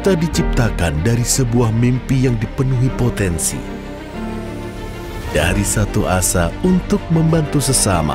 Kita diciptakan dari sebuah mimpi yang dipenuhi potensi. Dari satu asa untuk membantu sesama.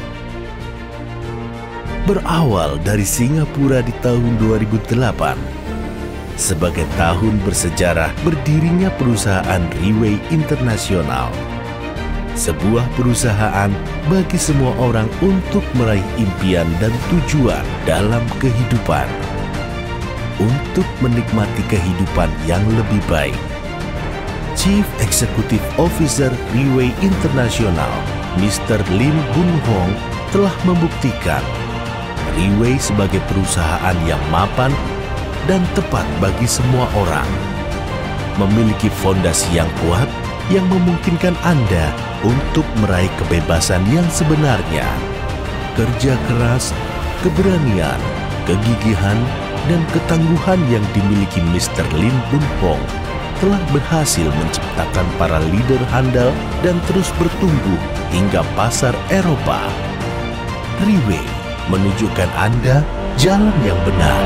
Berawal dari Singapura di tahun 2008, sebagai tahun bersejarah berdirinya perusahaan Riway Internasional. Sebuah perusahaan bagi semua orang untuk meraih impian dan tujuan dalam kehidupan. Untuk menikmati kehidupan yang lebih baik. Chief Executive Officer Riway Internasional, Mr. Lim Boon Hong, telah membuktikan Riway sebagai perusahaan yang mapan dan tepat bagi semua orang. Memiliki fondasi yang kuat yang memungkinkan Anda untuk meraih kebebasan yang sebenarnya. Kerja keras, keberanian, kegigihan, dan ketangguhan yang dimiliki Mr. Lim Boon Hong telah berhasil menciptakan para leader handal dan terus bertumbuh hingga pasar Eropa. Riway menunjukkan Anda jalan yang benar.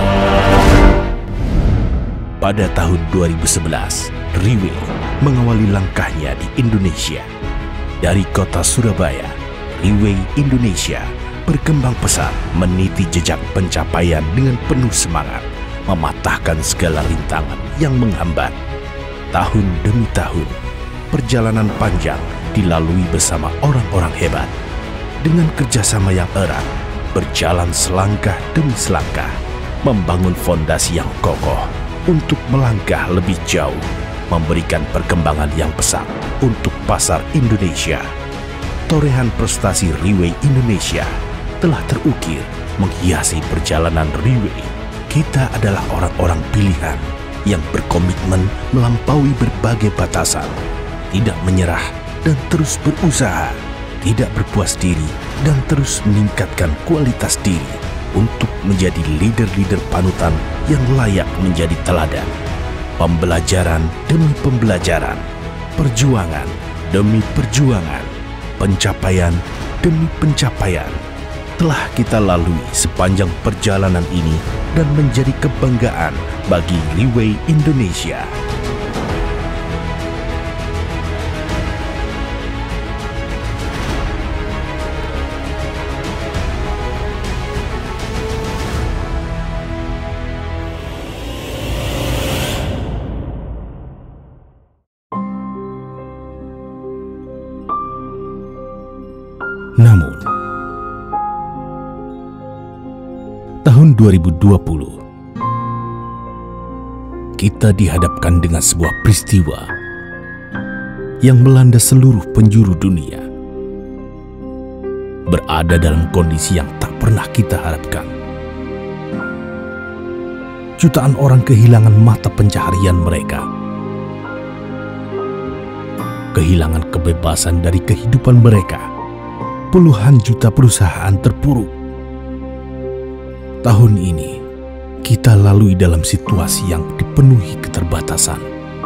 Pada tahun 2011, Riway mengawali langkahnya di Indonesia. Dari kota Surabaya, Riway Indonesia berkembang pesat, meniti jejak pencapaian dengan penuh semangat, mematahkan segala rintangan yang menghambat. Tahun demi tahun, perjalanan panjang dilalui bersama orang-orang hebat. Dengan kerjasama yang erat, berjalan selangkah demi selangkah, membangun fondasi yang kokoh untuk melangkah lebih jauh, memberikan perkembangan yang pesat untuk pasar Indonesia. Torehan prestasi Riway Indonesia telah terukir menghiasi perjalanan Riway. Kita adalah orang-orang pilihan yang berkomitmen melampaui berbagai batasan, tidak menyerah dan terus berusaha, tidak berpuas diri dan terus meningkatkan kualitas diri untuk menjadi leader-leader panutan yang layak menjadi teladan. Pembelajaran demi pembelajaran, perjuangan demi perjuangan, pencapaian demi pencapaian telah kita lalui sepanjang perjalanan ini dan menjadi kebanggaan bagi Riway Indonesia. Namun, tahun 2020, kita dihadapkan dengan sebuah peristiwa yang melanda seluruh penjuru dunia. Berada dalam kondisi yang tak pernah kita harapkan. Jutaan orang kehilangan mata pencaharian mereka. Kehilangan kebebasan dari kehidupan mereka. Puluhan juta perusahaan terpuruk. Tahun ini, kita lalui dalam situasi yang dipenuhi keterbatasan.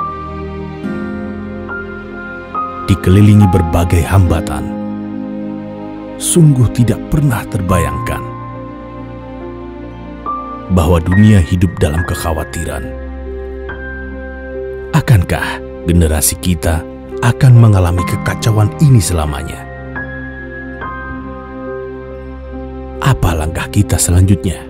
Dikelilingi berbagai hambatan. Sungguh tidak pernah terbayangkan bahwa dunia hidup dalam kekhawatiran. Akankah generasi kita akan mengalami kekacauan ini selamanya? Apa langkah kita selanjutnya?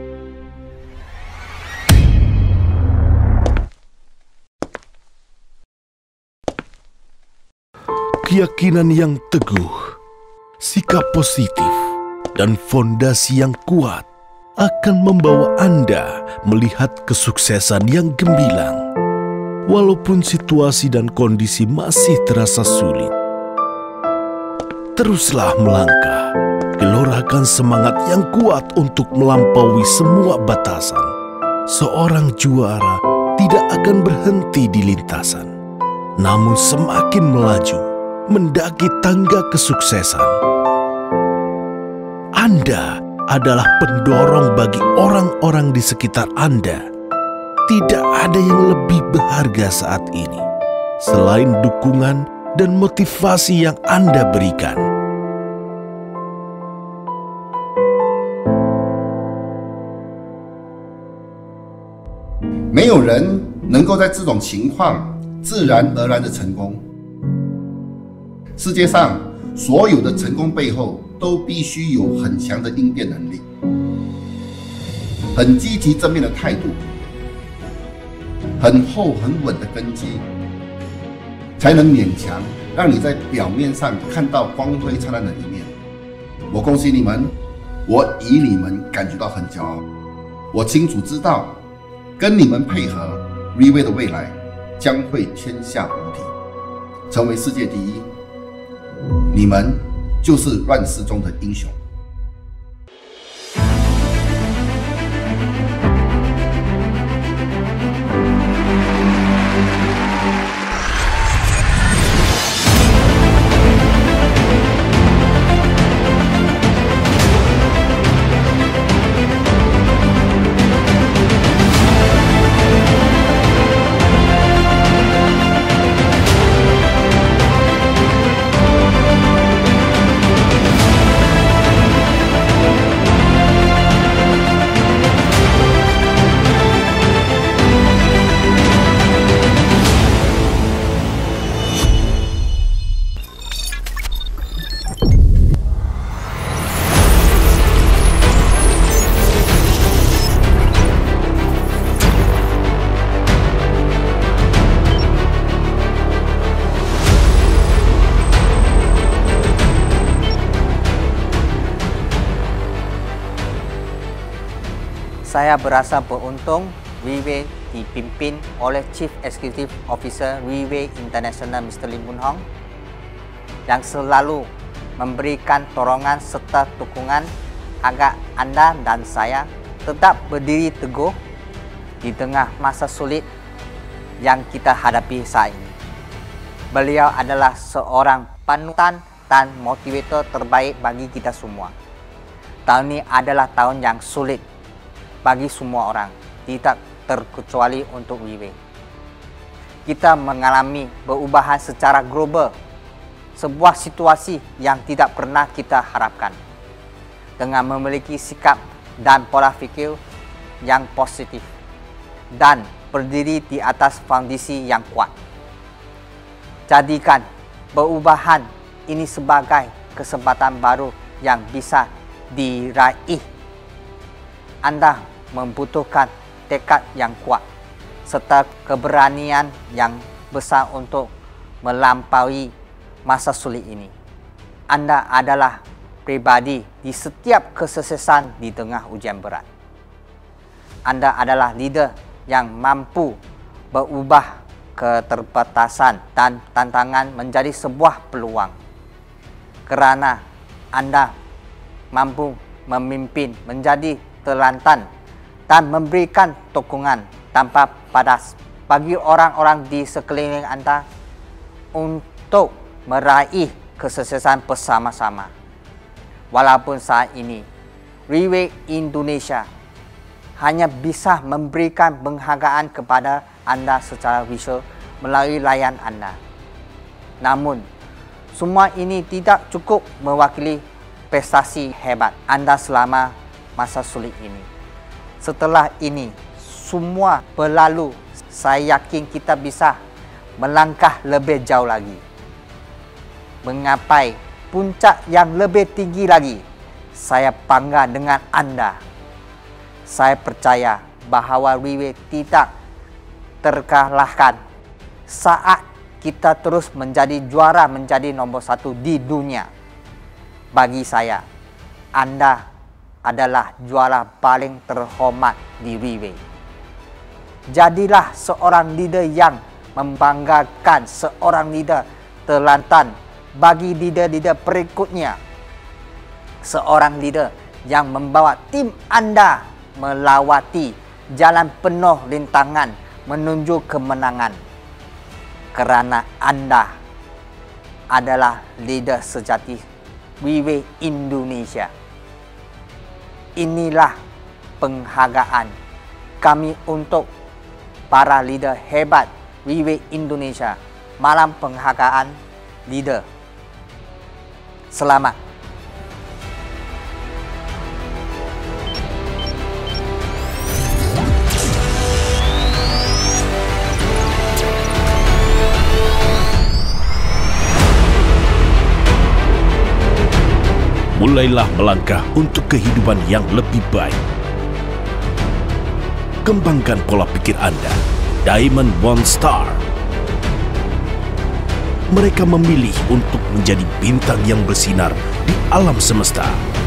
Keyakinan yang teguh, sikap positif, dan fondasi yang kuat akan membawa Anda melihat kesuksesan yang gemilang. Walaupun situasi dan kondisi masih terasa sulit, teruslah melangkah. Gelorakan semangat yang kuat untuk melampaui semua batasan. Seorang juara tidak akan berhenti di lintasan, namun semakin melaju, mendaki tangga kesuksesan. Anda adalah pendorong bagi orang-orang di sekitar Anda. Tidak ada yang lebih berharga saat ini, selain dukungan dan motivasi yang Anda berikan. 有人能够在这种情况自然而然的成功。世界上所有的成功背后都必须有很强的应变能力，很积极正面的态度，很厚很稳的根基，才能勉强让你在表面上看到光辉灿烂的一面。我恭喜你们，我以你们感觉到很骄傲。我清楚知道，跟你们配合 Riway 的未来将会天下无敌，成为世界第一。你们就是乱世中的英雄。 Saya berasa beruntung Riway dipimpin oleh Chief Executive Officer Riway International Mr. Lim Boon Hong yang selalu memberikan dorongan serta dukungan agar Anda dan saya tetap berdiri teguh di tengah masa sulit yang kita hadapi saat ini. Beliau adalah seorang panutan dan motivator terbaik bagi kita semua. Tahun ini adalah tahun yang sulit bagi semua orang, tidak terkecuali untuk Riway. Kita mengalami perubahan secara global, sebuah situasi yang tidak pernah kita harapkan. Dengan memiliki sikap dan pola pikir yang positif dan berdiri di atas fondasi yang kuat. Jadikan perubahan ini sebagai kesempatan baru yang bisa diraih. Anda membutuhkan tekad yang kuat serta keberanian yang besar untuk melampaui masa sulit ini. Anda adalah pribadi di setiap kesuksesan di tengah ujian berat. Anda adalah leader yang mampu berubah keterbatasan dan tantangan menjadi sebuah peluang. Kerana Anda mampu memimpin menjadi teladan dan memberikan dukungan tanpa batas bagi orang-orang di sekeliling Anda untuk meraih kesuksesan bersama-sama. Walaupun saat ini Riway Indonesia hanya bisa memberikan penghargaan kepada Anda secara visual melalui layar Anda. Namun, semua ini tidak cukup mewakili prestasi hebat Anda selama masa sulit ini. Setelah ini semua berlalu, saya yakin kita bisa melangkah lebih jauh lagi, menggapai puncak yang lebih tinggi lagi. Saya bangga dengan Anda. Saya percaya bahawa Riway tidak terkalahkan saat kita terus menjadi juara, menjadi nombor 1 di dunia. Bagi saya, Anda adalah juara paling terhormat di Riway. Jadilah seorang leader yang membanggakan, seorang leader teladan bagi leader-leader berikutnya. Seorang leader yang membawa tim Anda melawati jalan penuh rintangan menuju kemenangan. Kerana Anda adalah leader sejati Riway Indonesia. Inilah penghargaan kami untuk para leader hebat Riway Indonesia. Malam penghargaan leader. Selamat. Mulailah melangkah untuk kehidupan yang lebih baik. Kembangkan pola pikir Anda. Diamond One Star. Mereka memilih untuk menjadi bintang yang bersinar di alam semesta.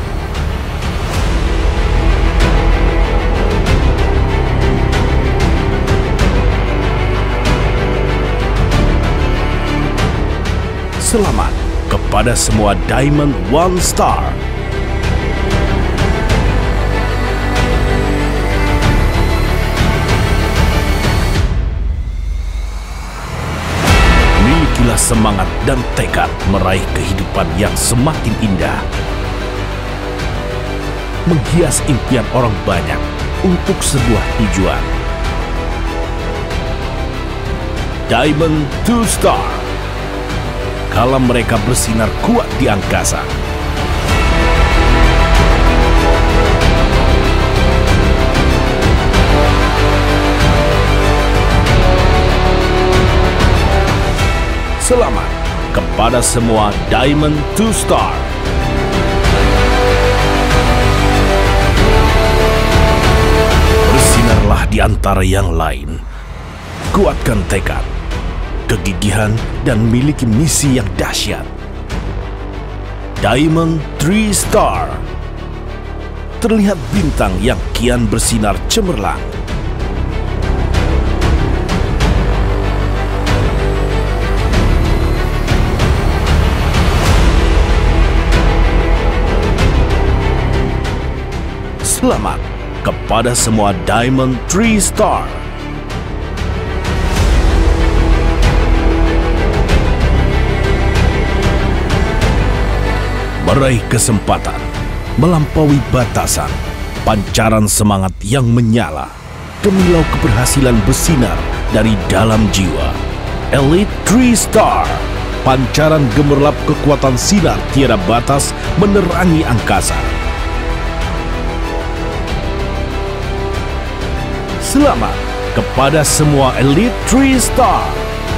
Selamat kepada semua Diamond One Star. Milikilah semangat dan tekad meraih kehidupan yang semakin indah. Menghias impian orang banyak untuk sebuah tujuan. Diamond Two Star. Kala mereka bersinar kuat di angkasa. Selamat kepada semua Diamond Two Star. Bersinarlah di antara yang lain. Kuatkan tekad, kegigihan, dan miliki misi yang dahsyat. Diamond Three Star. Terlihat bintang yang kian bersinar cemerlang. Selamat kepada semua Diamond Three Star. Meraih kesempatan, melampaui batasan, pancaran semangat yang menyala, kemilau keberhasilan bersinar dari dalam jiwa. Elite Three Star, pancaran gemerlap kekuatan sinar tiada batas menerangi angkasa. Selamat kepada semua Elite Three Star.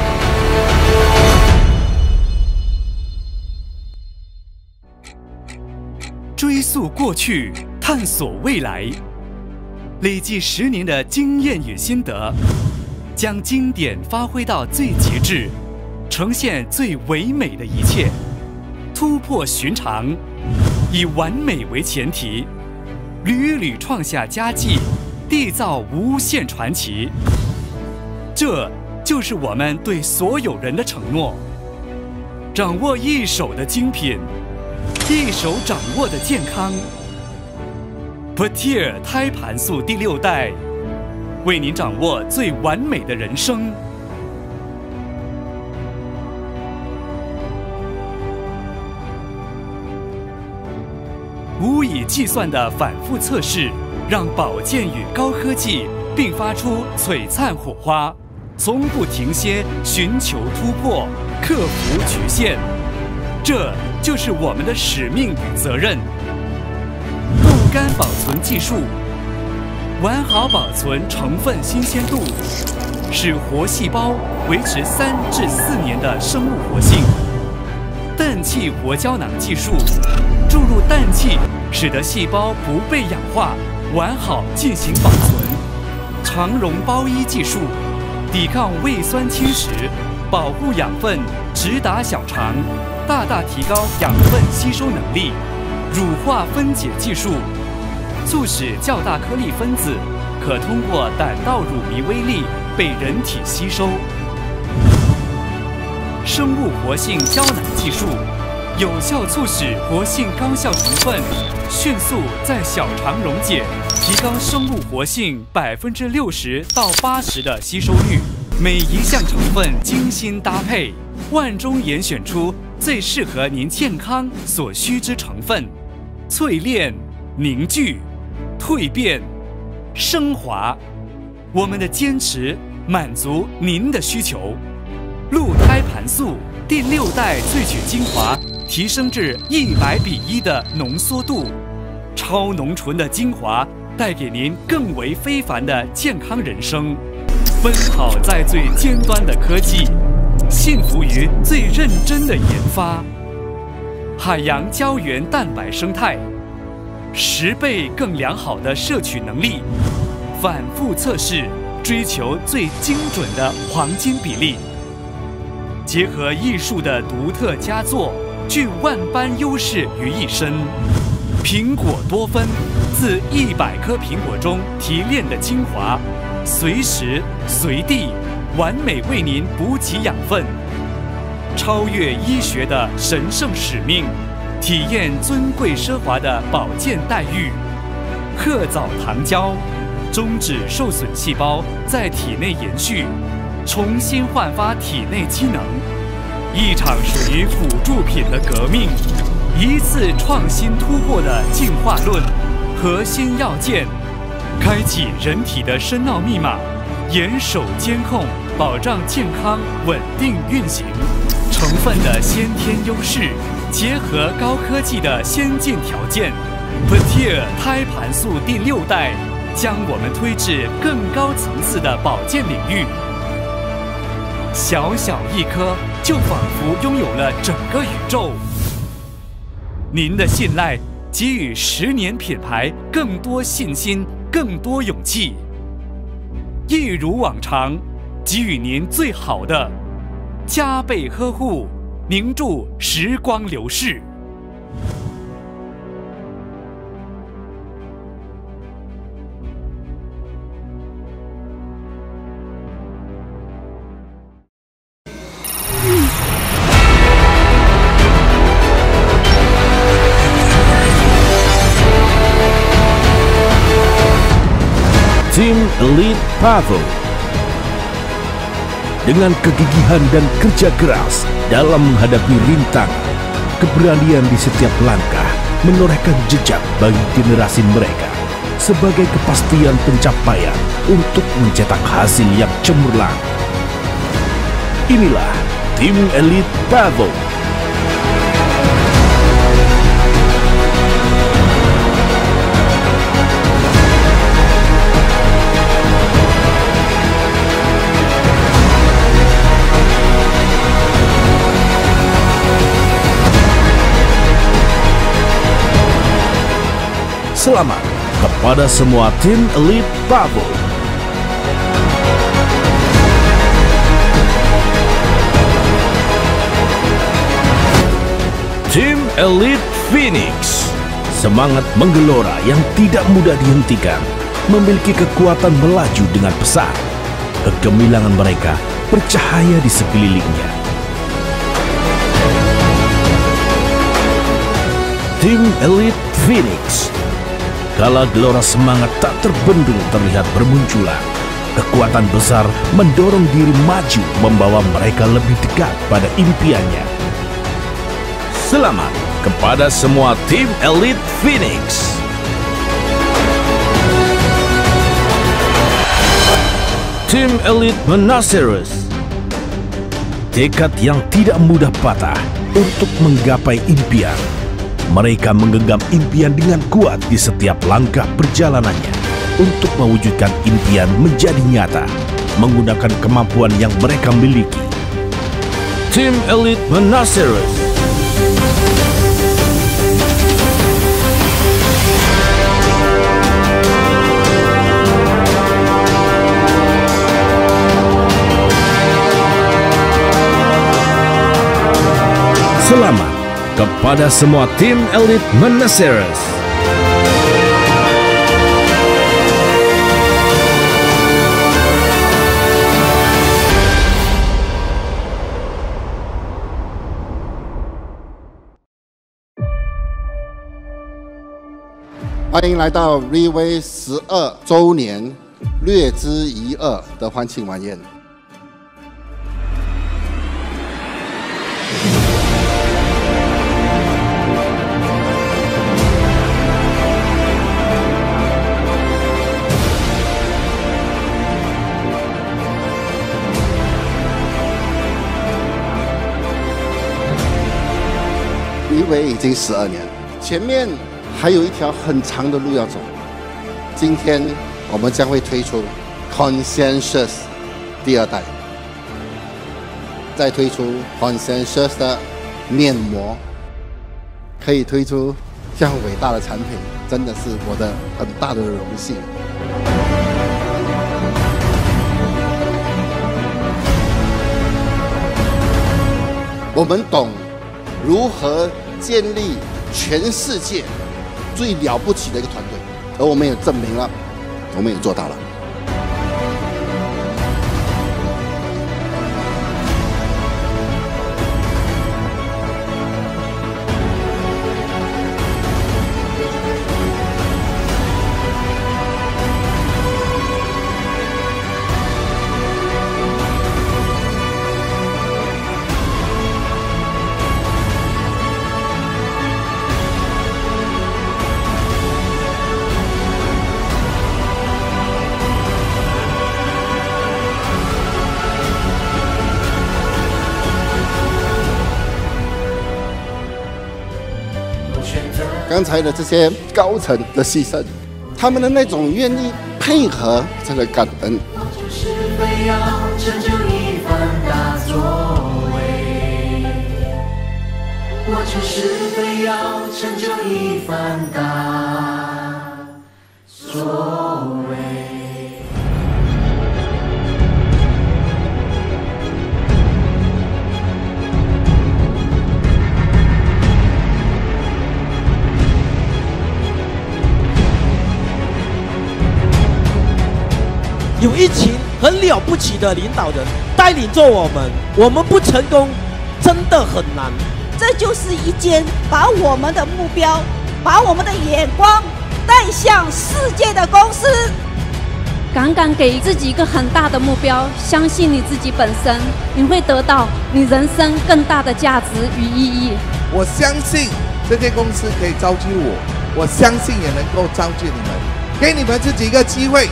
追溯过去，探索未来，累计10年的经验与心得，将经典发挥到最极致，呈现最唯美的一切，突破寻常，以完美为前提，屡屡创下佳绩，缔造无限传奇。这就是我们对所有人的承诺。掌握一手的精品，一手掌握的健康。Proteer 胎盘素第6代，为您掌握最完美的人生。无以计算的反复测试，让保健与高科技并发出璀璨火花，从不停歇，寻求突破，克服局限。这就是我们的使命与责任。豆干保存技术，完好保存成分新鲜度，使活细胞维持3至4年的生物活性。氮气活胶囊技术，注入氮气，使得细胞不被氧化，完好进行保存。肠溶包衣技术，抵抗胃酸侵蚀，保护养分直达小肠，大大提高养分吸收能力。乳化分解技术，促使较大颗粒分子可通过胆道乳糜微粒被人体吸收。生物活性胶囊技术，有效促使活性高效成分迅速在小肠溶解，提高生物活性60%到80%的吸收率。每一项成分精心搭配，万中严选出最适合您健康所需之成分，淬炼、凝聚、蜕变、升华。我们的坚持满足您的需求。鹿胎盘素第6代萃取精华提升至100:1的浓缩度，超浓醇的精华带给您更为非凡的健康人生。奔跑在最尖端的科技，幸福于最认真的研发。 海洋胶原蛋白生态，10倍更良好的摄取能力，反复测试，追求最精准的黄金比例，结合艺术的独特佳作，聚万般优势于一身。苹果多酚，自100颗苹果中提炼的精华，随时随地完美为您补给养分。超越医学的神圣使命，体验尊贵奢华的保健待遇。褐藻糖胶，终止受损细胞在体内延续，重新焕发体内机能。一场属于辅助品的革命，一次创新突破的进化论，核心要件，开启人体的深奥密码，严守监控，保障健康稳定运行。成分的先天优势，结合高科技的先进条件 ，Petir 胎盘素第6代，将我们推至更高层次的保健领域。小小一颗，就仿佛拥有了整个宇宙。您的信赖，给予10年品牌更多信心，更多勇气。一如往常，给予您最好的，加倍呵护，凝住时光流逝。 Tim Elite Pavo dengan kegigihan dan kerja keras dalam menghadapi rintangan, keberanian di setiap langkah menorehkan jejak bagi generasi mereka sebagai kepastian pencapaian untuk mencetak hasil yang cemerlang. Inilah Tim Elite Pavo. Selamat kepada semua tim Elite Pavo. Tim Elite Phoenix, semangat menggelora yang tidak mudah dihentikan, memiliki kekuatan melaju dengan pesat. Kegemilangan mereka bercahaya di sekelilingnya. Tim Elite Phoenix, kala gelora semangat tak terbendung terlihat bermunculan. Kekuatan besar mendorong diri maju, membawa mereka lebih dekat pada impiannya. Selamat kepada semua tim Elite Phoenix. Tim Elite Menacerus, tekad yang tidak mudah patah untuk menggapai impian. Mereka menggenggam impian dengan kuat di setiap langkah perjalanannya untuk mewujudkan impian menjadi nyata, menggunakan kemampuan yang mereka miliki. Tim Elite Menacerus. Selamat kepada semua tim Elite Menacerus. 欢迎来到 Riway 12周年略知一二的欢庆晚宴。Riway 已经12年，前面还有一条很长的路要走。今天我们将会推出 Consensus 第2代，再推出 Consensus 的面膜， 可以推出这样伟大的产品，真的是我的很大的荣幸。我们懂如何建立全世界最了不起的一个团队，而我们也证明了，我们也做到了。刚才的这些高层的牺牲，他们的那种愿意配合，真的感恩。 我只是非要成就一番大作为，我只是非要成就一番大作为。 有一群很了不起的领导人带领着我们不成功真的很难。 这就是一间把我们的目标、把我们的眼光带向世界的公司。 敢给自己一个很大的目标，相信你自己本身，你会得到你人生更大的价值与意义。 我相信这间公司可以造就我相信也能够造就你们，给你们自己一个机会。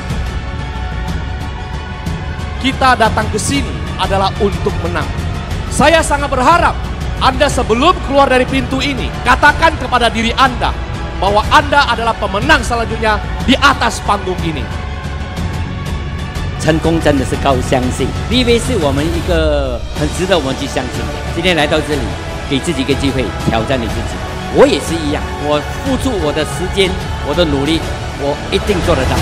Kita datang ke sini adalah untuk menang. Saya sangat berharap Anda sebelum keluar dari pintu ini, katakan kepada diri Anda bahwa Anda adalah pemenang selanjutnya di atas panggung ini. 成功真的是高相信 ，VV 是我们一个很值得我们去相信的。今天来到这里，给自己一个机会，挑战你自己。我也是一样，我付出我的时间，我的努力，我一定做得到。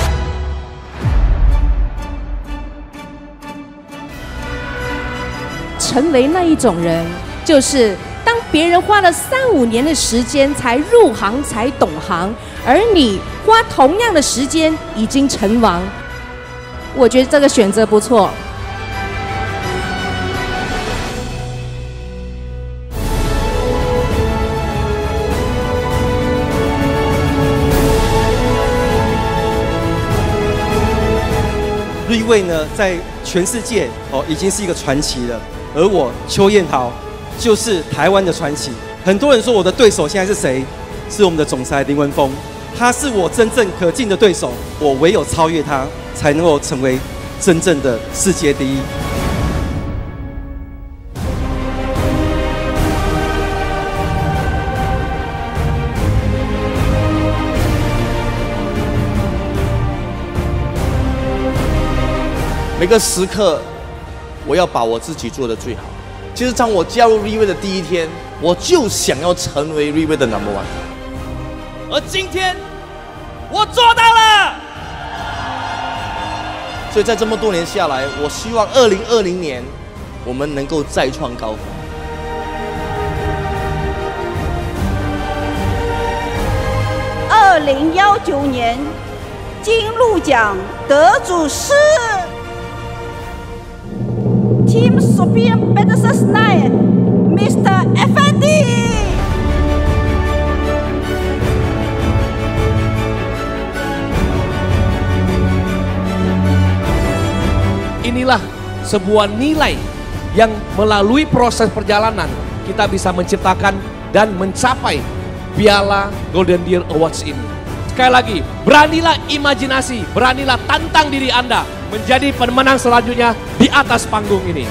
成为那一种人，就是当别人花了3、5年的时间才入行才懂行，而你花同样的时间已经成王。我觉得这个选择不错。 瑞卫呢，在全世界已经是一个传奇了。而我邱彦豪就是台湾的传奇。很多人说我的对手现在是谁？是我们的总裁林文峰，他是我真正可敬的对手。我唯有超越他，才能够成为真正的世界第一。 每个时刻，我要把我自己做得最好。其实，当我加入 Riway 的第一天，我就想要成为 Riway 的 No.1。 而今天，我做到了。 所以在这么多年下来，我希望2020年我们能够再创高峰。 2019年金鹿奖得主是 Team Sofian Pegasus 9 Mr. Effendi。 Inilah sebuah nilai yang melalui proses perjalanan kita bisa menciptakan dan mencapai Piala Golden Deer Awards ini. Sekali lagi, beranilah imajinasi, beranilah tantang diri Anda menjadi pemenang selanjutnya di atas panggung ini.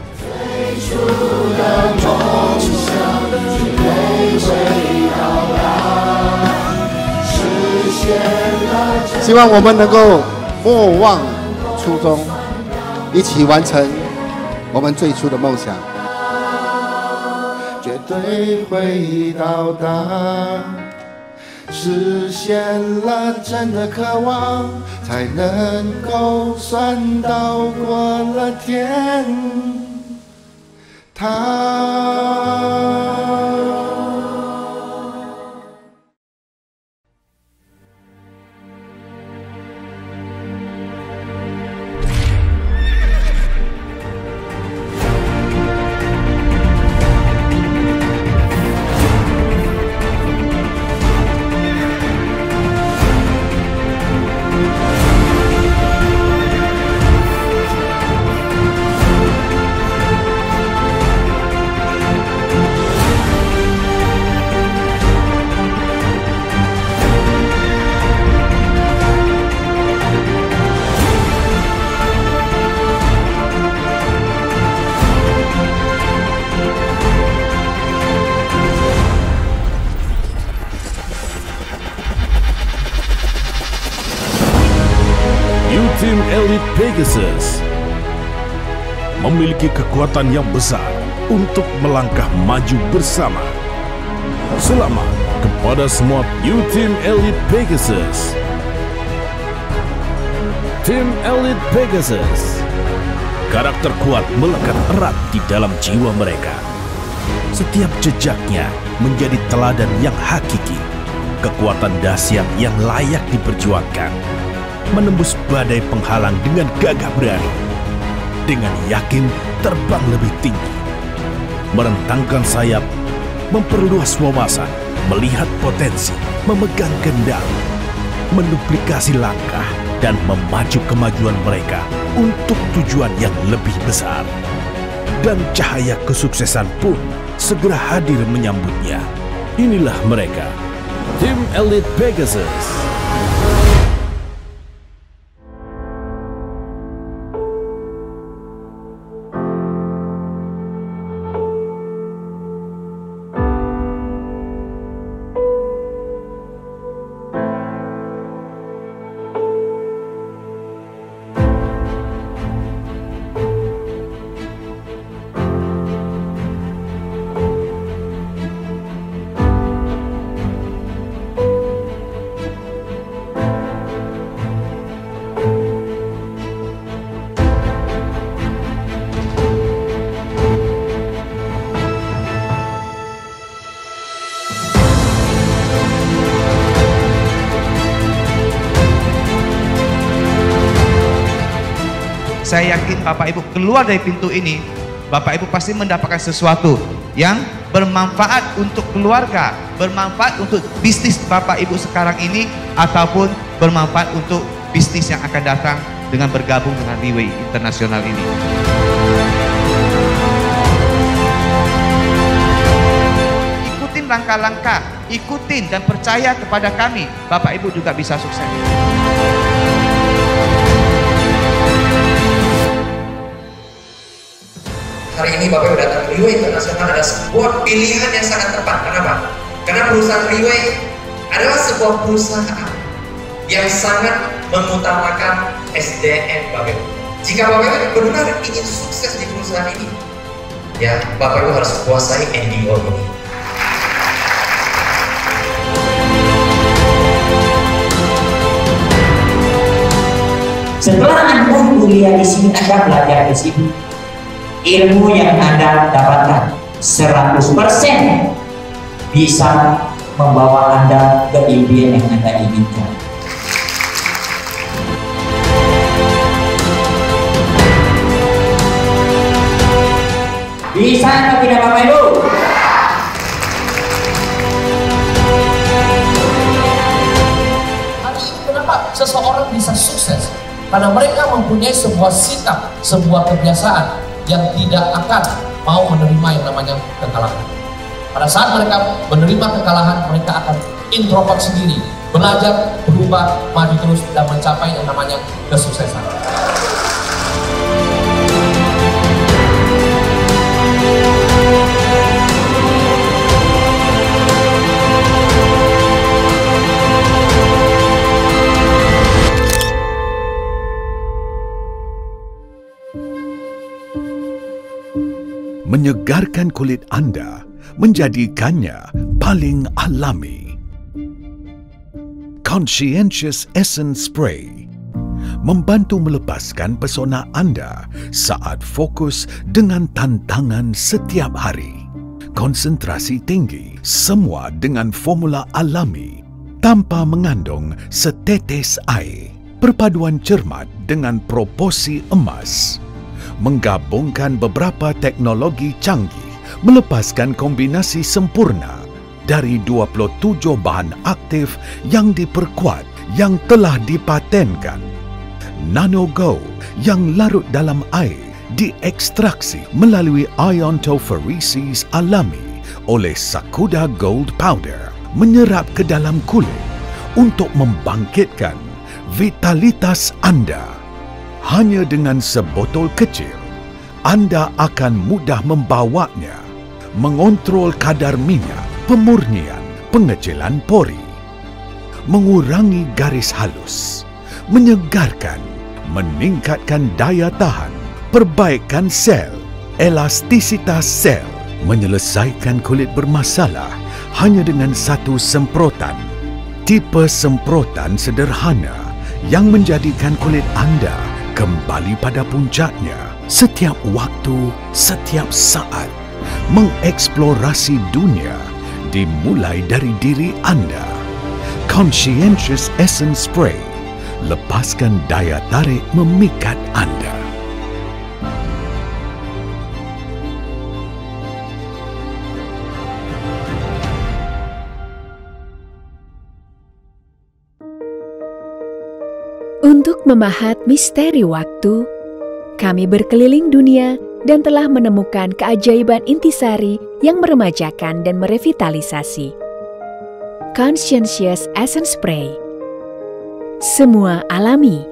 希望我们能够莫忘初衷，一起完成我们最初的梦想。 绝对会到达。实现了真的渴望，才能够算到过了天堂。 Tim Elite Pegasus memiliki kekuatan yang besar untuk melangkah maju bersama. Selamat kepada semua U-Team Elite Pegasus. Tim Elite Pegasus, karakter kuat melekat erat di dalam jiwa mereka. Setiap jejaknya menjadi teladan yang hakiki, kekuatan dahsyat yang layak diperjuangkan, menembus badai penghalang dengan gagah berani, dengan yakin terbang lebih tinggi, merentangkan sayap, memperluas wawasan, melihat potensi, memegang kendali, menduplikasi langkah, dan memacu kemajuan mereka untuk tujuan yang lebih besar. Dan cahaya kesuksesan pun segera hadir menyambutnya. Inilah mereka, Tim Elite Pegasus. Saya yakin Bapak Ibu keluar dari pintu ini, Bapak Ibu pasti mendapatkan sesuatu yang bermanfaat untuk keluarga, bermanfaat untuk bisnis Bapak Ibu sekarang ini, ataupun bermanfaat untuk bisnis yang akan datang dengan bergabung dengan Riway Internasional ini. Ikutin langkah-langkah, ikutin dan percaya kepada kami, Bapak Ibu juga bisa sukses. Hari ini Bapak Ibu datang ke Riway Internasional adalah sebuah pilihan yang sangat tepat. Kenapa? Karena perusahaan Riway adalah sebuah perusahaan yang sangat mengutamakan SDM Bapak Ibu. Jika Bapak Ibu benar ingin sukses di perusahaan ini, ya Bapak Ibu harus kuasai NDO ini. Setelah Anda kuliah di sini, Anda belajar di sini, ilmu yang Anda dapatkan 100% bisa membawa Anda ke impian yang Anda inginkan. Bisa atau tidak Bapak Ibu? Hari ini kenapa seseorang bisa sukses? Karena mereka mempunyai sebuah sikap, sebuah kebiasaan yang tidak akan mau menerima yang namanya kekalahan. Pada saat mereka menerima kekalahan, mereka akan introvert sendiri, belajar, berubah, maju terus, dan mencapai yang namanya kesuksesan. Menyegarkan kulit Anda menjadikannya paling alami. Conscientious Essence Spray membantu melepaskan pesona anda saat fokus dengan tantangan setiap hari. Konsentrasi tinggi, semua dengan formula alami tanpa mengandung setetes air. Perpaduan cermat dengan proporsi emas. Menggabungkan beberapa teknologi canggih, melepaskan kombinasi sempurna dari 27 bahan aktif yang diperkuat yang telah dipatenkan. Nano Gold yang larut dalam air diekstraksi melalui iontophoresis alami oleh Sakuda Gold Powder, menyerap ke dalam kulit untuk membangkitkan vitalitas anda. Hanya dengan sebotol kecil, anda akan mudah membawanya, mengontrol kadar minyak, pemurnian, pengecilan pori, mengurangi garis halus, menyegarkan, meningkatkan daya tahan, perbaikan sel, elastisitas sel, menyelesaikan kulit bermasalah hanya dengan satu semprotan. Tipe semprotan sederhana yang menjadikan kulit anda kembali pada puncaknya setiap waktu, setiap saat. Mengeksplorasi dunia dimulai dari diri anda. Conscientious Essence Spray, lepaskan daya tarik memikat anda. Untuk memahat misteri waktu, kami berkeliling dunia dan telah menemukan keajaiban intisari yang meremajakan dan merevitalisasi. Conscientious Essence Spray. Semua alami.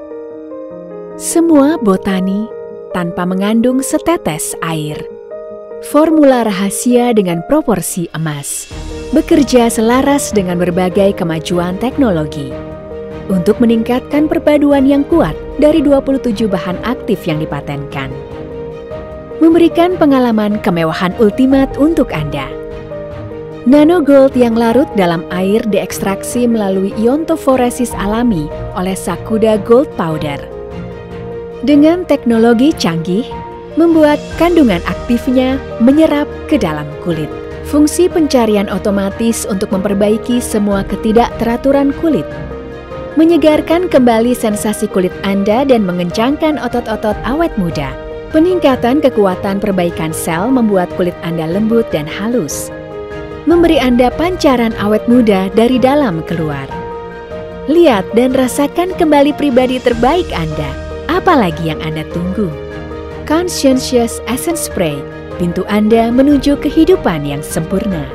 Semua botani tanpa mengandung setetes air. Formula rahasia dengan proporsi emas. Bekerja selaras dengan berbagai kemajuan teknologi. Untuk meningkatkan perpaduan yang kuat dari 27 bahan aktif yang dipatenkan. Memberikan pengalaman kemewahan ultimat untuk Anda. Nano Gold yang larut dalam air diekstraksi melalui iontophoresis alami oleh Sakuda Gold Powder. Dengan teknologi canggih, membuat kandungan aktifnya menyerap ke dalam kulit. Fungsi pencarian otomatis untuk memperbaiki semua ketidakteraturan kulit. Menyegarkan kembali sensasi kulit Anda dan mengencangkan otot-otot awet muda. Peningkatan kekuatan perbaikan sel membuat kulit Anda lembut dan halus. Memberi Anda pancaran awet muda dari dalam keluar. Lihat dan rasakan kembali pribadi terbaik Anda. Apalagi yang Anda tunggu? Conscientious Essence Spray, pintu Anda menuju kehidupan yang sempurna.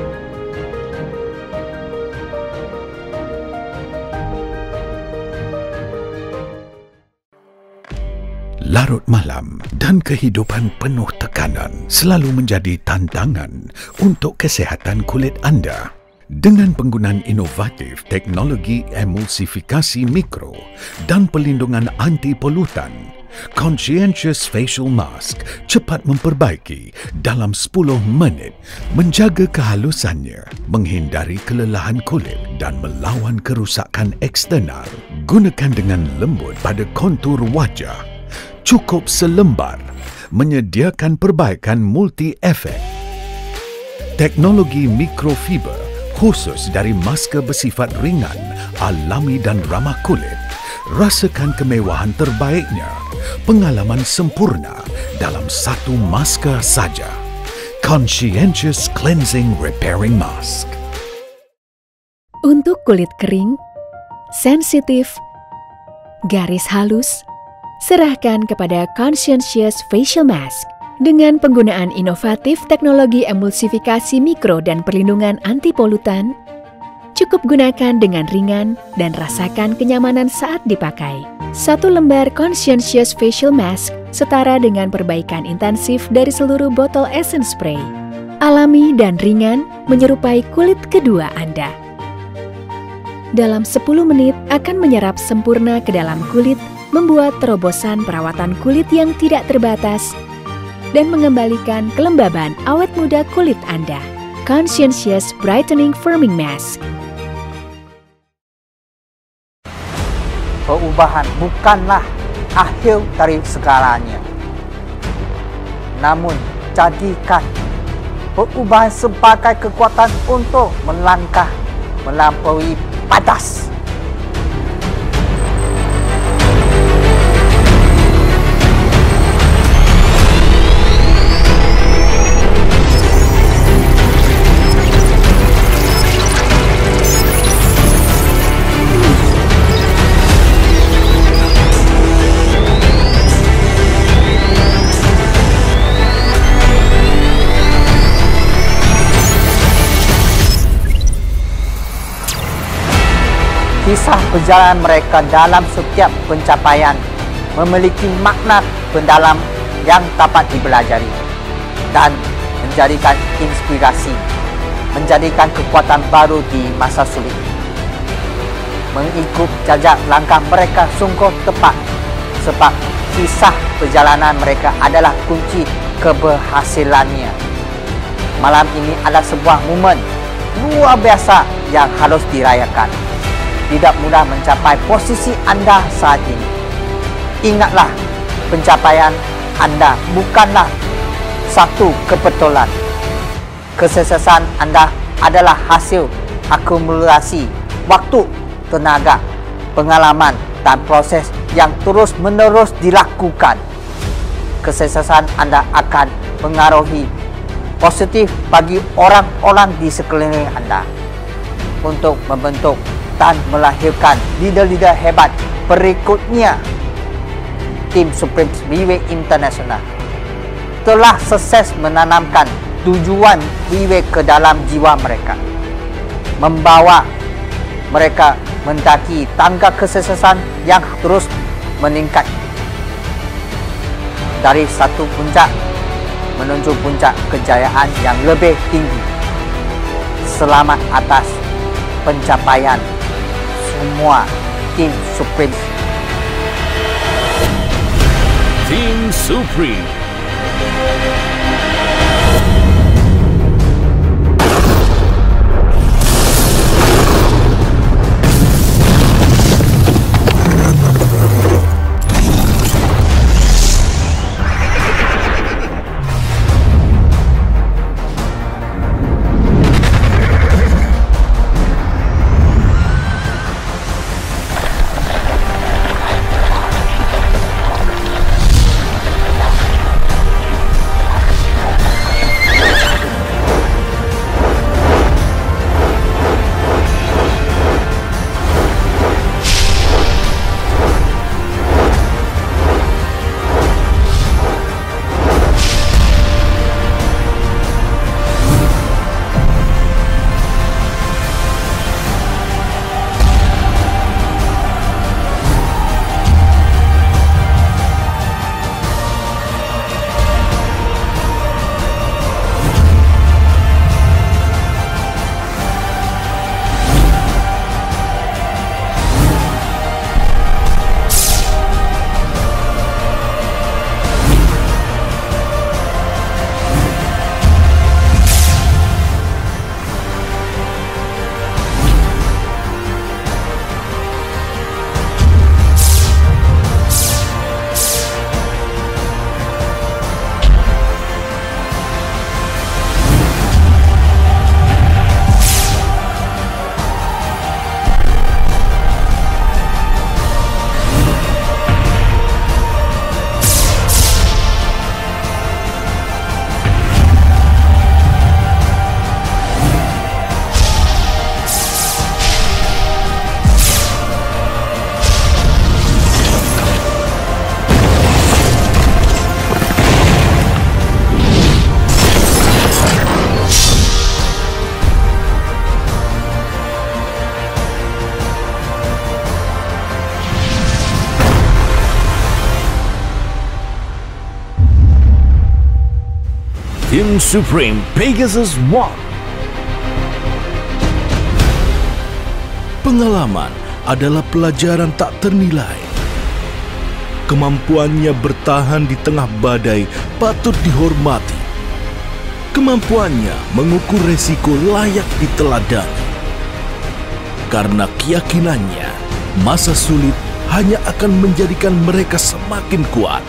Larut malam dan kehidupan penuh tekanan selalu menjadi tantangan untuk kesehatan kulit anda. Dengan penggunaan inovatif teknologi emulsifikasi mikro dan pelindungan anti polutan, Conscientious Facial Mask cepat memperbaiki dalam 10 menit, menjaga kehalusannya, menghindari kelelahan kulit dan melawan kerusakan eksternal. Gunakan dengan lembut pada kontur wajah. Cukup selembar, menyediakan perbaikan multi-efek. Teknologi mikrofiber khusus dari masker bersifat ringan, alami dan ramah kulit. Rasakan kemewahan terbaiknya, pengalaman sempurna dalam satu masker saja. Conscientious Cleansing Repairing Mask. Untuk kulit kering, sensitif, garis halus, serahkan kepada Conscientious Facial Mask. Dengan penggunaan inovatif teknologi emulsifikasi mikro dan perlindungan anti polutan, cukup gunakan dengan ringan dan rasakan kenyamanan saat dipakai. Satu lembar Conscientious Facial Mask setara dengan perbaikan intensif dari seluruh botol Essence Spray. Alami dan ringan menyerupai kulit kedua Anda. Dalam 10 menit akan menyerap sempurna ke dalam kulit, membuat terobosan perawatan kulit yang tidak terbatas dan mengembalikan kelembaban awet muda kulit Anda. Conscientious Brightening Firming Mask. Perubahan bukanlah akhir dari segalanya. Namun, jadikan perubahan sebagai kekuatan untuk melangkah melampaui batas. Kisah perjalanan mereka dalam setiap pencapaian memiliki makna mendalam yang dapat dipelajari dan menjadikan inspirasi, menjadikan kekuatan baru di masa sulit. Mengikut jejak langkah mereka sungguh tepat sebab kisah perjalanan mereka adalah kunci keberhasilannya. Malam ini adalah sebuah momen luar biasa yang harus dirayakan. Tidak mudah mencapai posisi Anda saat ini. Ingatlah, pencapaian Anda bukanlah satu kebetulan. Kesuksesan Anda adalah hasil akumulasi waktu, tenaga, pengalaman, dan proses yang terus-menerus dilakukan. Kesuksesan Anda akan mengaruhi positif bagi orang-orang di sekeliling Anda untuk membentuk dan melahirkan leader-leader hebat berikutnya. Tim Supreme Riway International telah sukses menanamkan tujuan Riway ke dalam jiwa mereka, membawa mereka mendaki tangga kesuksesan yang terus meningkat dari satu puncak menuju puncak kejayaan yang lebih tinggi. Selamat atas pencapaian semua Tim Supreme. Tim Supreme. Tim Supreme Pegasus One. Pengalaman adalah pelajaran tak ternilai. kemampuannya bertahan di tengah badai patut dihormati. Kemampuannya mengukur resiko layak diteladani. Karena keyakinannya, masa sulit hanya akan menjadikan mereka semakin kuat.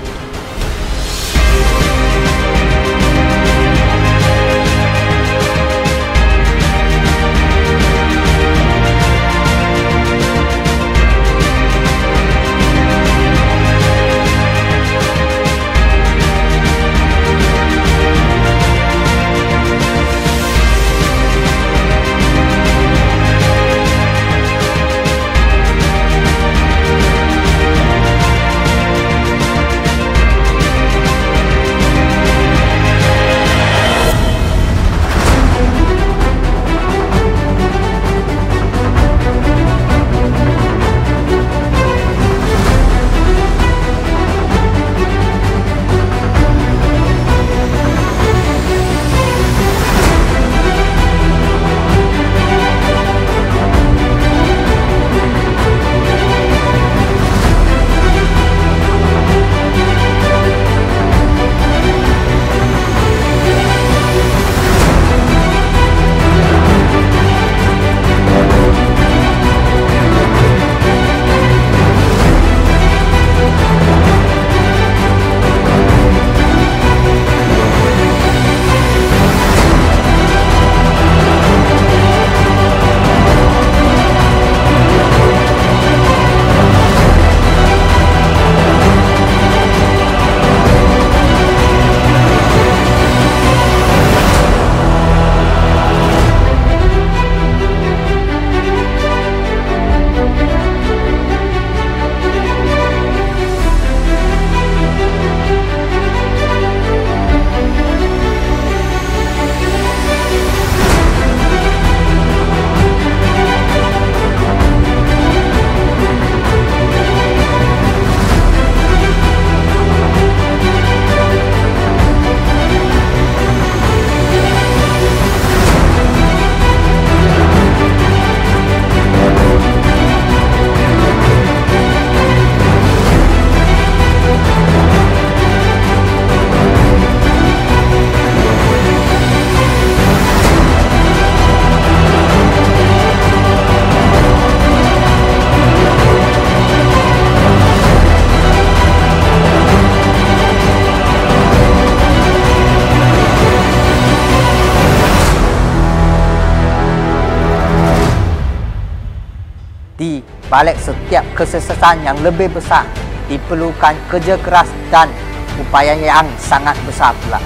Di balik setiap kesuksesan yang lebih besar, diperlukan kerja keras dan upaya yang sangat besar pula.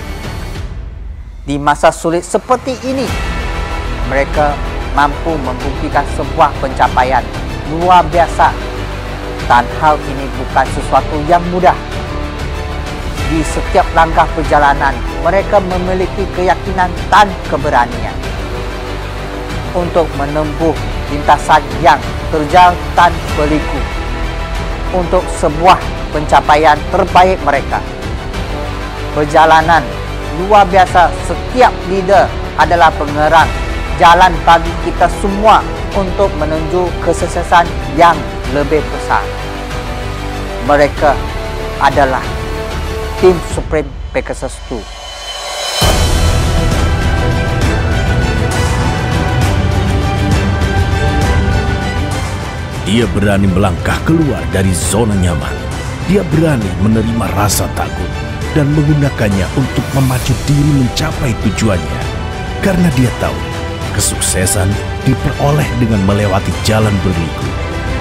Di masa sulit seperti ini, mereka mampu membuktikan sebuah pencapaian luar biasa, dan hal ini bukan sesuatu yang mudah. Di setiap langkah perjalanan, mereka memiliki keyakinan dan keberanian untuk menempuh lintasan yang terjal dan berliku untuk sebuah pencapaian terbaik mereka. Perjalanan luar biasa setiap leader adalah pengerang jalan bagi kita semua untuk menuju kesuksesan yang lebih besar. Mereka adalah tim Supreme Pegasus 2. Dia berani melangkah keluar dari zona nyaman. Dia berani menerima rasa takut dan menggunakannya untuk memacu diri mencapai tujuannya. Karena dia tahu, kesuksesan diperoleh dengan melewati jalan berliku.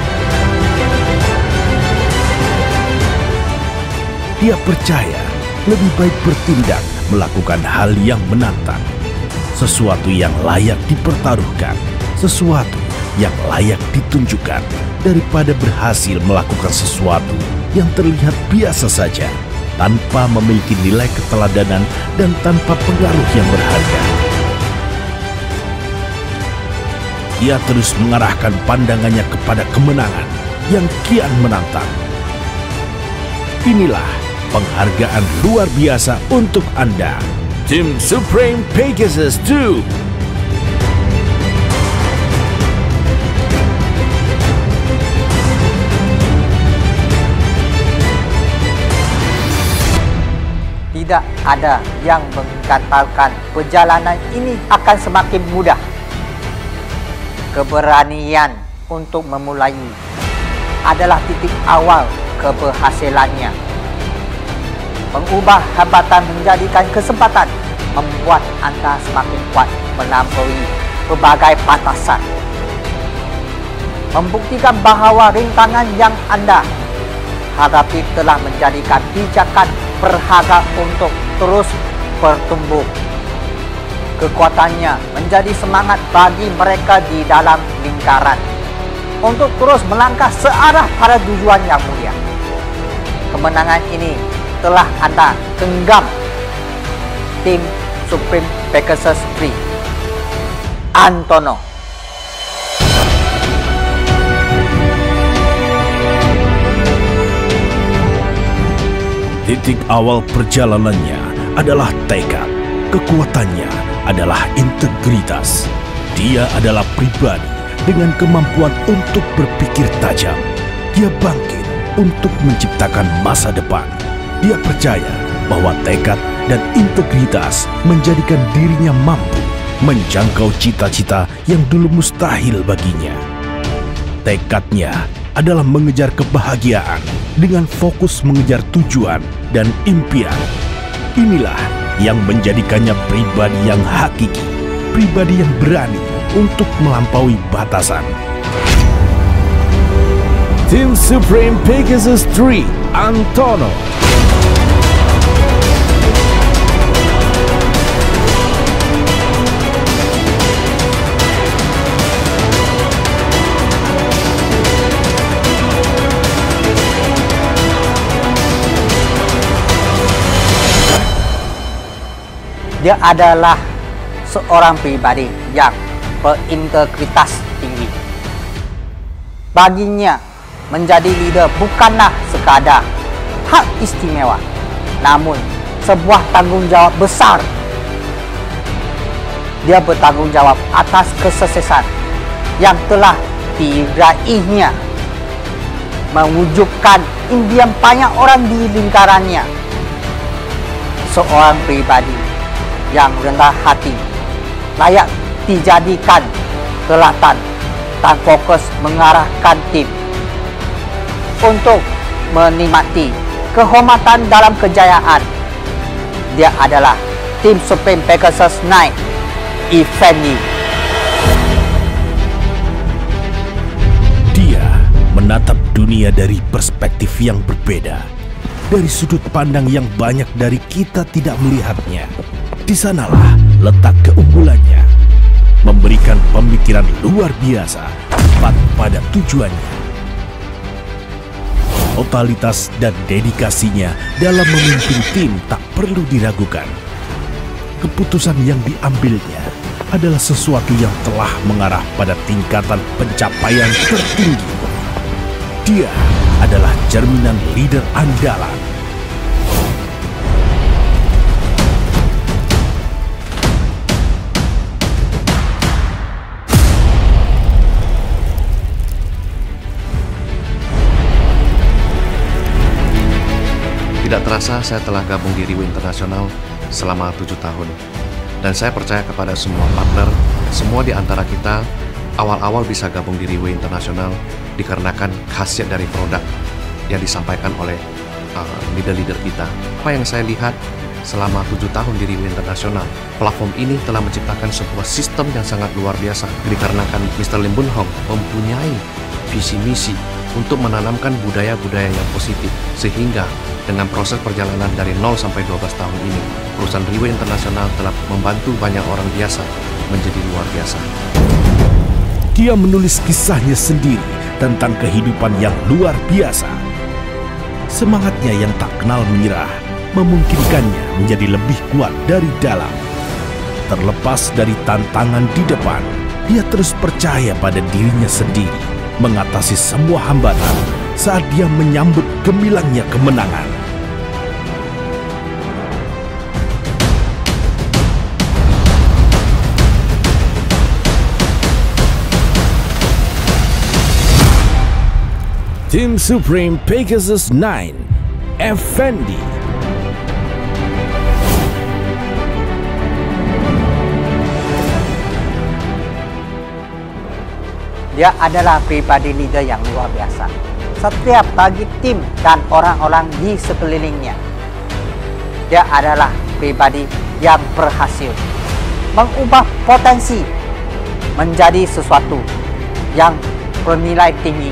Dia percaya lebih baik bertindak melakukan hal yang menantang. Sesuatu yang layak dipertaruhkan, sesuatu yang layak ditunjukkan daripada berhasil melakukan sesuatu yang terlihat biasa saja tanpa memiliki nilai keteladanan dan tanpa pengaruh yang berharga. Ia terus mengarahkan pandangannya kepada kemenangan yang kian menantang. Inilah penghargaan luar biasa untuk Anda, Tim Supreme Pegasus 2. tidak ada yang mengatakan perjalanan ini akan semakin mudah. Keberanian untuk memulai adalah titik awal keberhasilannya. Mengubah hambatan menjadikan kesempatan, membuat Anda semakin kuat melampaui berbagai batasan. Membuktikan bahawa rintangan yang Anda hadapi telah menjadikan pijakan berharga untuk terus bertumbuh. Kekuatannya menjadi semangat bagi mereka di dalam lingkaran untuk terus melangkah searah pada tujuan yang mulia. Kemenangan ini telah Anda genggam. Tim Supreme Pegasus 3 Antono. Titik awal perjalanannya adalah tekad, kekuatannya adalah integritas. Dia adalah pribadi dengan kemampuan untuk berpikir tajam. Dia bangkit untuk menciptakan masa depan. Dia percaya bahwa tekad dan integritas menjadikan dirinya mampu menjangkau cita-cita yang dulu mustahil baginya. Tekadnya adalah mengejar kebahagiaan dengan fokus mengejar tujuan dan impian. Inilah yang menjadikannya pribadi yang hakiki, pribadi yang berani untuk melampaui batasan. Tim Supreme Pegasus 3 Antono. Dia adalah seorang pribadi yang berintegritas tinggi. Baginya, menjadi leader bukanlah sekadar hak istimewa, namun sebuah tanggung jawab besar. Dia bertanggung jawab atas kesuksesan yang telah diraihnya, mewujudkan impian banyak orang di lingkarannya. Seorang pribadi yang rendah hati, layak dijadikan telatan dan fokus mengarahkan tim untuk menikmati kehormatan dalam kejayaan. Dia adalah Tim Supreme Pegasus 9 Effendi. Dia menatap dunia dari perspektif yang berbeda, dari sudut pandang yang banyak dari kita tidak melihatnya. Di sanalah letak keunggulannya, memberikan pemikiran luar biasa tepat pada tujuannya. Totalitas dan dedikasinya dalam memimpin tim tak perlu diragukan. Keputusan yang diambilnya adalah sesuatu yang telah mengarah pada tingkatan pencapaian tertinggi. Dia adalah cerminan leader andalan. Tidak terasa saya telah gabung di Riway International selama 7 tahun. Dan saya percaya kepada semua partner, semua di antara kita awal-awal bisa gabung di Riway International dikarenakan khasiat dari produk yang disampaikan oleh leader-leader kita. Apa yang saya lihat selama 7 tahun di Riway International, platform ini telah menciptakan sebuah sistem yang sangat luar biasa. Dikarenakan Mr. Lim Boon Hong mempunyai visi misi untuk menanamkan budaya-budaya yang positif, sehingga dengan proses perjalanan dari 0 sampai 12 tahun ini, perusahaan Riway International telah membantu banyak orang biasa menjadi luar biasa. Dia menulis kisahnya sendiri tentang kehidupan yang luar biasa. Semangatnya yang tak kenal menyerah memungkinkannya menjadi lebih kuat dari dalam. Terlepas dari tantangan di depan, dia terus percaya pada dirinya sendiri, mengatasi semua hambatan saat dia menyambut gemilangnya kemenangan. Tim Supreme Pegasus 9 Effendi. Dia adalah pribadi leader yang luar biasa. Setiap bagi tim dan orang-orang di sekelilingnya. Dia adalah pribadi yang berhasil mengubah potensi menjadi sesuatu yang bernilai tinggi,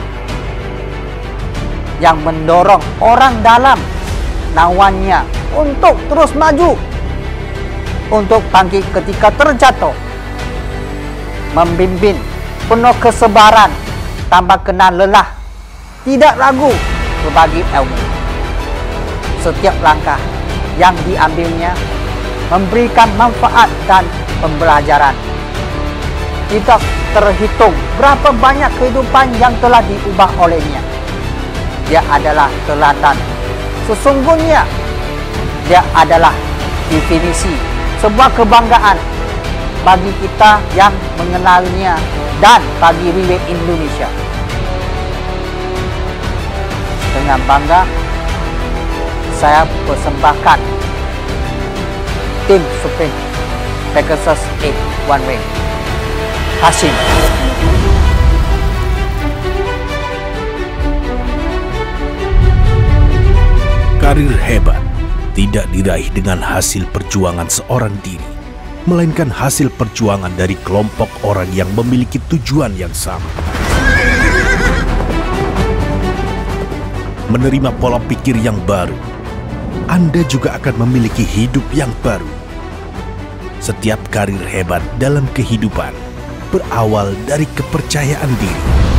yang mendorong orang dalam naungannya untuk terus maju, untuk bangkit ketika terjatuh, membimbing penuh kesabaran tanpa kenal lelah, tidak ragu berbagi ilmu. Setiap langkah yang diambilnya memberikan manfaat dan pembelajaran. Tidak terhitung berapa banyak kehidupan yang telah diubah olehnya. Dia adalah teladan. Sesungguhnya dia adalah definisi sebuah kebanggaan bagi kita yang mengenalnya dan bagi Riway Indonesia. Dengan bangga saya persembahkan tim Supreme Pegasus 8 One Way Hasim. Karir hebat tidak diraih dengan hasil perjuangan seorang diri, melainkan hasil perjuangan dari kelompok orang yang memiliki tujuan yang sama. Menerima pola pikir yang baru, Anda juga akan memiliki hidup yang baru. Setiap karir hebat dalam kehidupan berawal dari kepercayaan diri.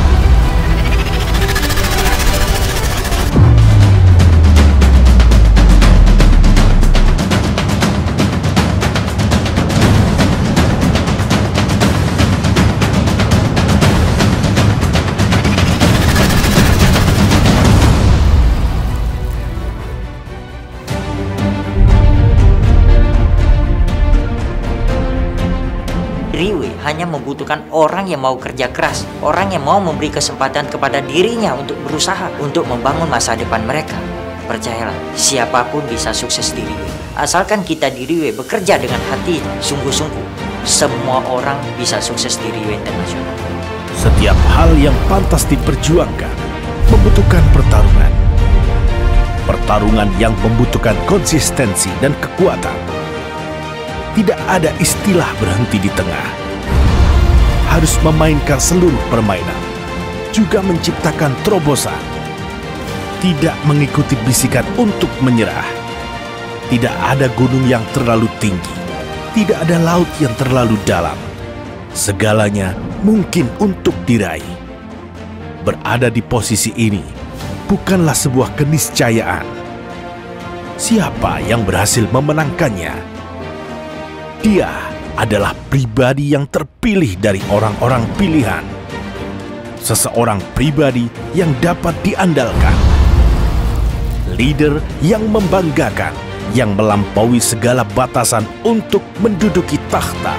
Riway hanya membutuhkan orang yang mau kerja keras, orang yang mau memberi kesempatan kepada dirinya untuk berusaha, untuk membangun masa depan mereka. Percayalah, siapapun bisa sukses di Riway. Asalkan kita di Riway bekerja dengan hati sungguh-sungguh, semua orang bisa sukses di Riway Internasional. Setiap hal yang pantas diperjuangkan membutuhkan pertarungan. Pertarungan yang membutuhkan konsistensi dan kekuatan. Tidak ada istilah berhenti di tengah. Harus memainkan seluruh permainan, juga menciptakan terobosan. Tidak mengikuti bisikan untuk menyerah. Tidak ada gunung yang terlalu tinggi. Tidak ada laut yang terlalu dalam. Segalanya mungkin untuk diraih. Berada di posisi ini bukanlah sebuah keniscayaan. Siapa yang berhasil memenangkannya? Dia adalah pribadi yang terpilih dari orang-orang pilihan. Seseorang pribadi yang dapat diandalkan. Leader yang membanggakan, yang melampaui segala batasan untuk menduduki takhta.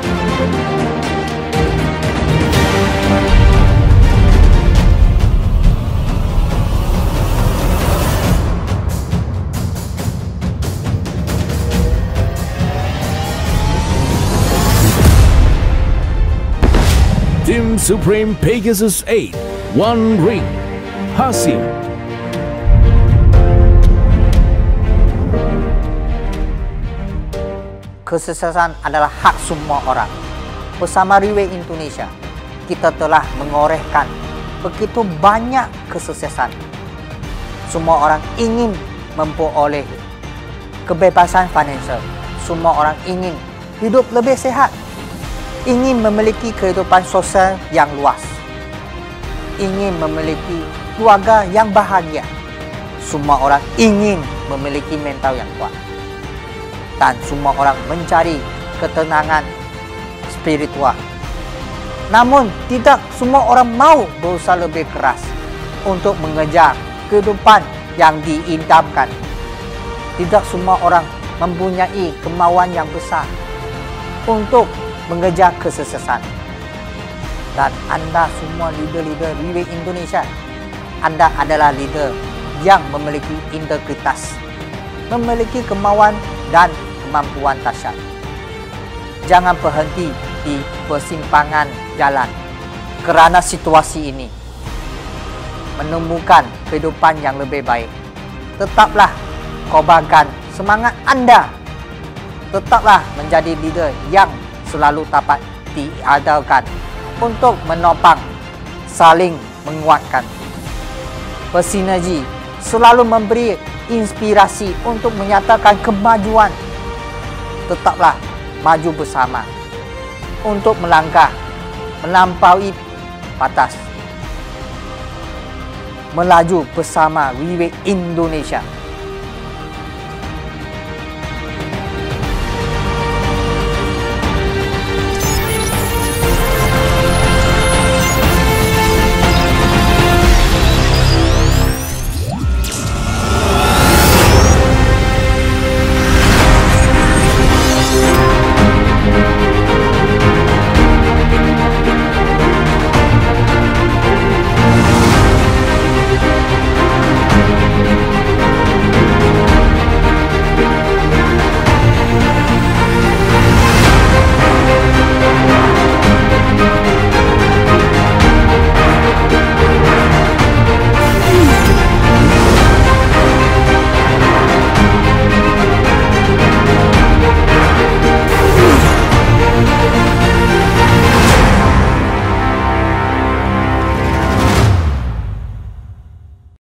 Tim Supreme Pegasus 8 One Ring Hasim. Kesuksesan adalah hak semua orang. Bersama Riway Indonesia, kita telah mengorehkan begitu banyak kesuksesan. Semua orang ingin memperoleh kebebasan finansial. Semua orang ingin hidup lebih sehat. Ingin memiliki kehidupan sosial yang luas, ingin memiliki keluarga yang bahagia. Semua orang ingin memiliki mental yang kuat, dan semua orang mencari ketenangan spiritual. Namun tidak semua orang mau berusaha lebih keras untuk mengejar kehidupan yang diidamkan. Tidak semua orang mempunyai kemauan yang besar untuk mengejar kesuksesan. Dan Anda semua leader-leader Riway Indonesia, Anda adalah leader yang memiliki integritas, memiliki kemauan dan kemampuan dahsyat. Jangan berhenti di persimpangan jalan. kerana situasi ini menemukan kehidupan yang lebih baik. Tetaplah kobarkan semangat anda. Tetaplah menjadi leader yang selalu dapat diandalkan untuk menopang, saling menguatkan. Bersinergi selalu memberi inspirasi untuk menyatakan kemajuan. Tetaplah maju bersama untuk melangkah, melampaui batas, melaju bersama Riway Indonesia.